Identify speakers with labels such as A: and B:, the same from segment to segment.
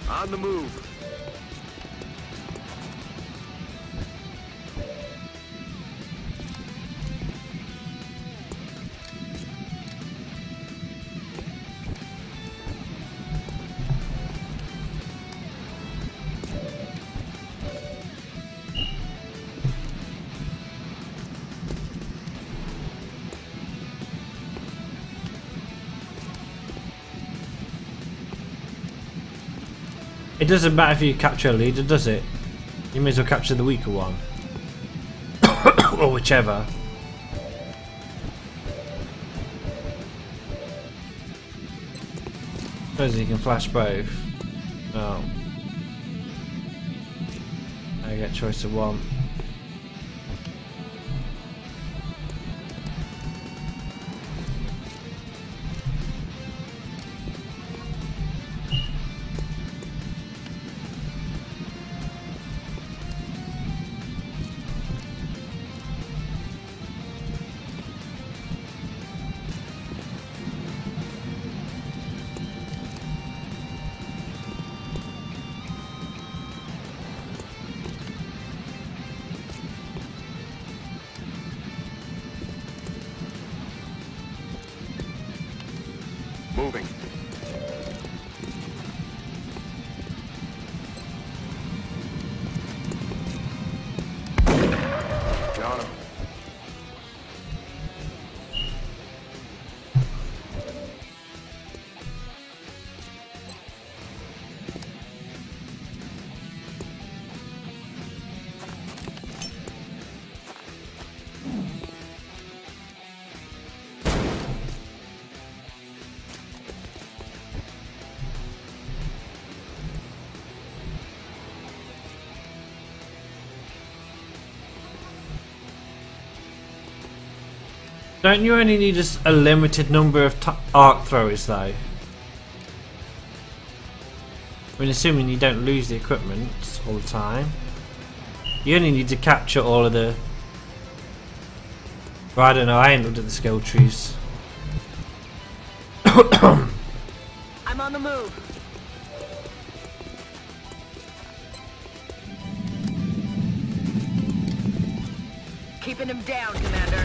A: On the move.
B: It doesn't matter if you capture a leader, does it? You may as well capture the weaker one. Or whichever. Suppose you can flash both. Oh. I get choice of one.
A: Moving. Got him.
B: Don't you only need a limited number of arc throwers though? I mean, assuming you don't lose the equipment all the time. You only need to capture all of the... Well, I don't know, I ain't looked at the skill trees.
C: I'm on the move. Keeping him down, Commander.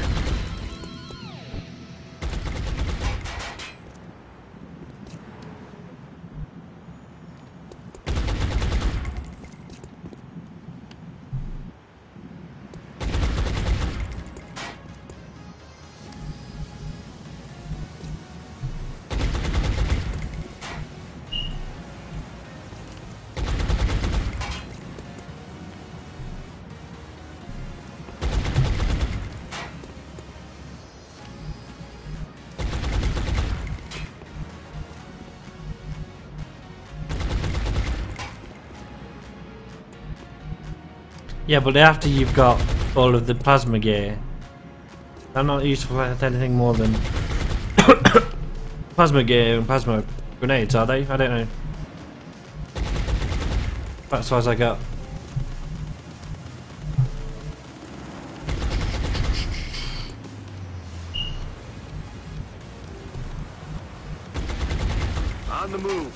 B: Yeah, but after you've got all of the plasma gear, they're not useful for anything more than plasma gear and plasma grenades, are they? I don't know. That's as far as I got.
A: On the move.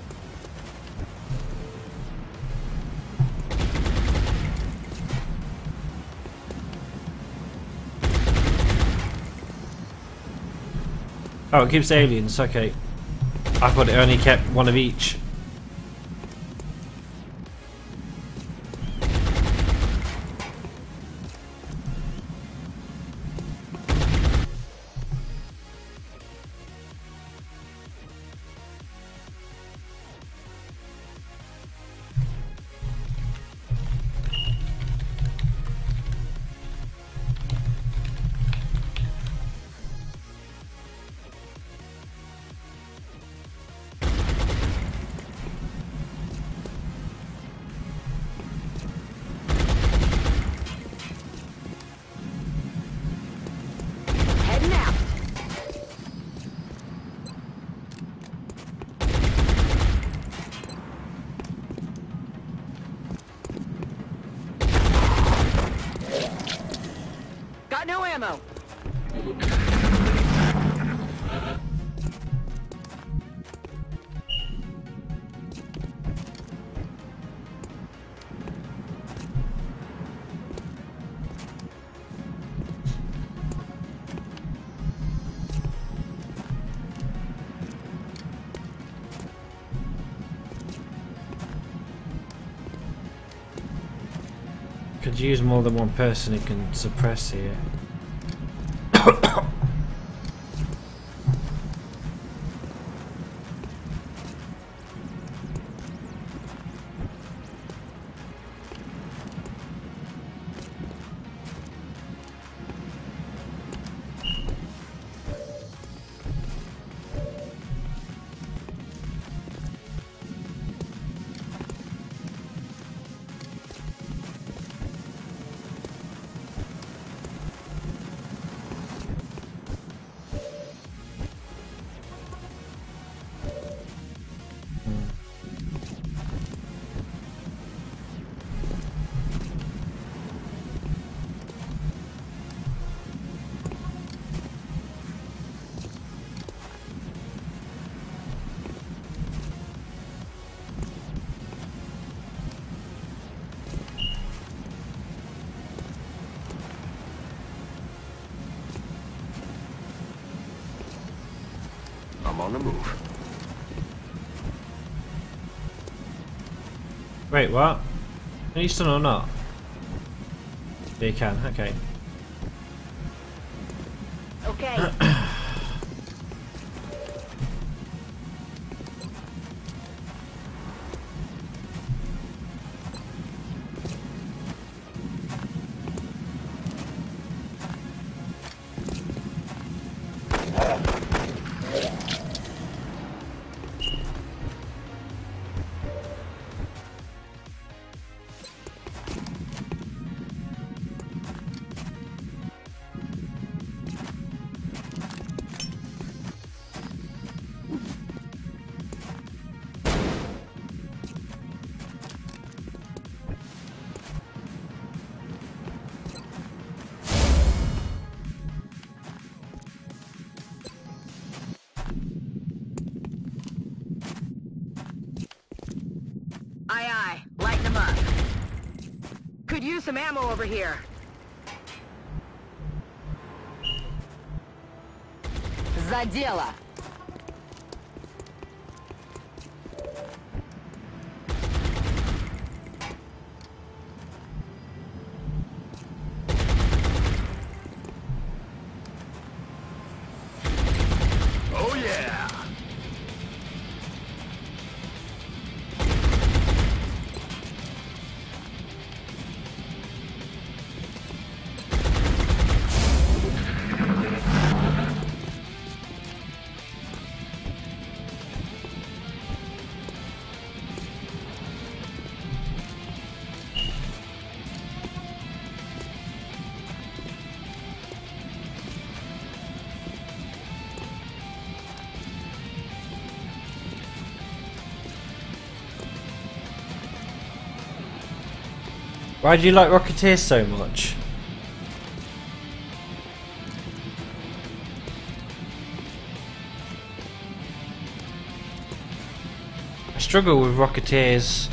B: Oh, it keeps aliens, okay. I thought it only kept one of each.
C: Heading out. Got no ammo.
B: could use more than one person who can suppress here.
A: I'm on the move.
B: Wait, what? Can you stun or not? Yeah, you can, okay.
C: Okay. Aye, aye. Lighten them up. Could use some ammo over here. За дело.
A: Oh yeah!
B: Why do you like Rocketeer so much? I struggle with Rocketeers.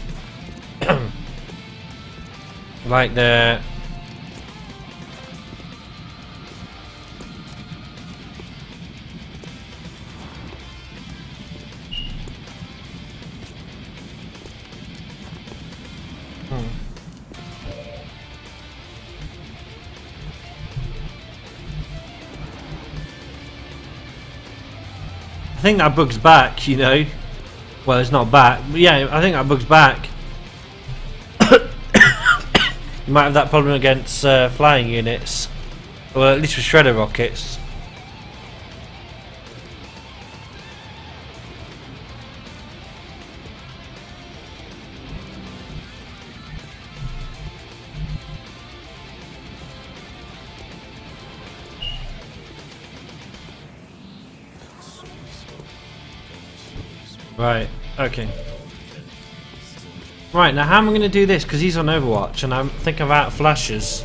B: Like the... I think that bug's back, you know. Well, it's not back, but yeah, I think that bug's back. You might have that problem against flying units, well, at least with shredder rockets. Right, okay. Right, now how am I going to do this? Because he's on Overwatch and I think I'm out of flashes.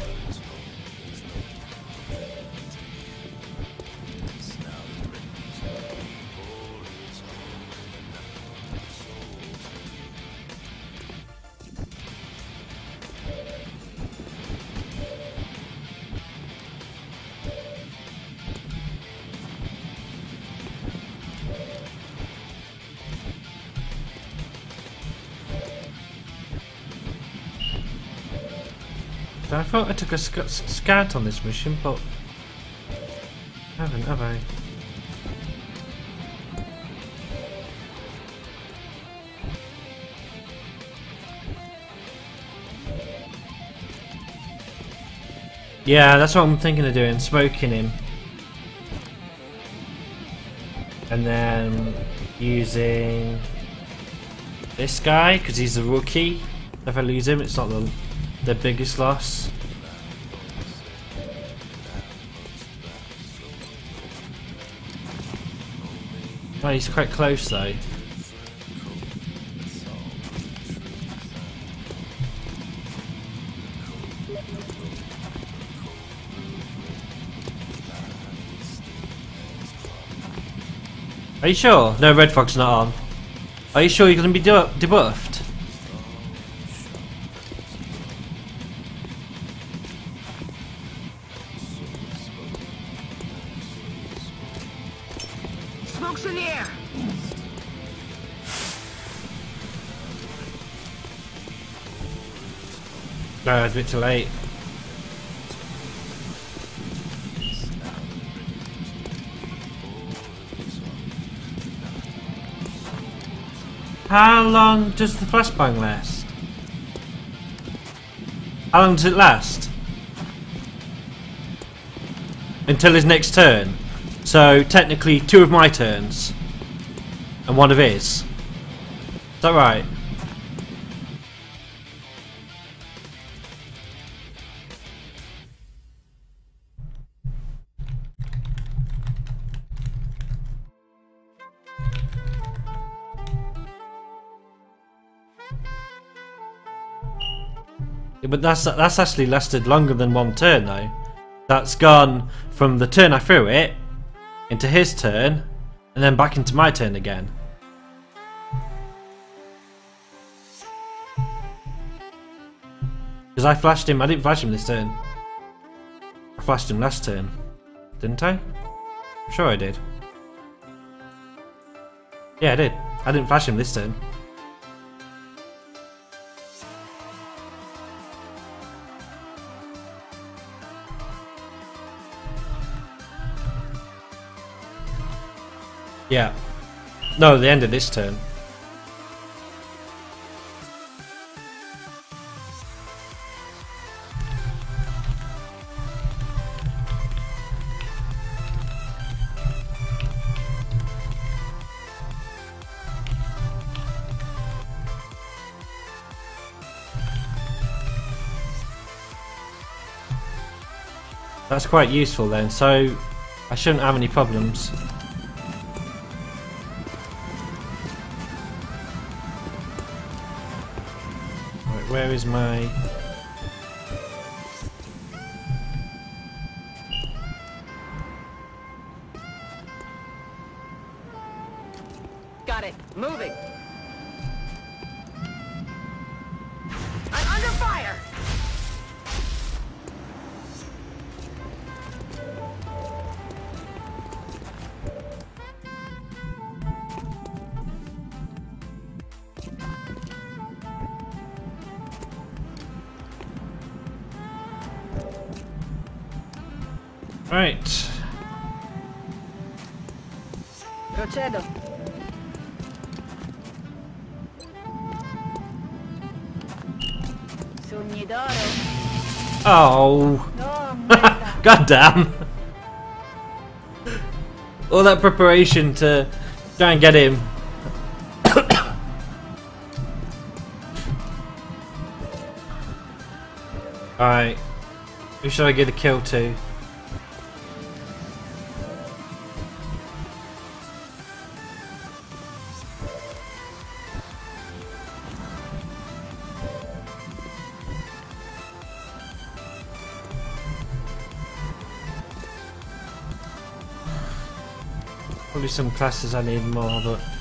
B: I thought I took a scout on this mission, but I haven't, have I? Yeah, that's what I'm thinking of doing, smoking him. And then using this guy, because he's a rookie. If I lose him, it's not the biggest loss. Oh, he's quite close though. Are you sure? No, Red Fog's not on. Are you sure you're going to be debuffed?
C: Smoke's in the air.
B: No, it's a bit too late. How long does the flashbang last? How long does it last? Until his next turn. So technically 2 of my turns and 1 of his. Is that right? Yeah, but that's actually lasted longer than 1 turn though. That's gone from the turn I threw it into his turn and then back into my turn again. Because I flashed him, I didn't flash him this turn. I flashed him last turn, didn't I? I'm sure I did. Yeah, I did. I didn't flash him this turn. Yeah. No, the end of this turn. That's quite useful then, so I shouldn't have any problems. Where is my...
C: Got it. Moving. I'm under fire.
B: Right.
C: Procedo. Sognidoro.
B: Oh.
C: No, merda.
B: God damn. All that preparation to try and get him. Alright. Who should I give the kill to? Probably some classes I need more, but